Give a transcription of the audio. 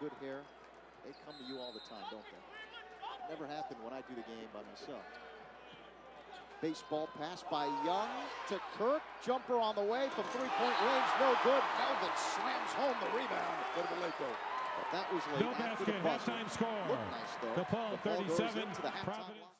good hair, they come to you all the time, don't they? Never happened when I do the game by myself. Baseball pass by Young to Kirk. Jumper on the way from three-point range. No good. Melvin slams home the rebound for Vallejo. But that was late No after basket, the buzzer. halftime score. Looked nice, though. DePaul The ball goes 37, into the halftime Providence. line.